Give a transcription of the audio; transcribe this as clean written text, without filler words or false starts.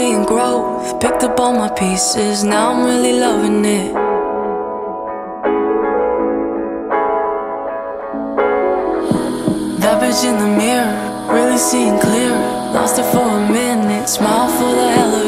seeing growth. Picked up all my pieces, now I'm really loving it. That bitch in the mirror, really seeing clear. Lost it for a minute, smile for the hell of it.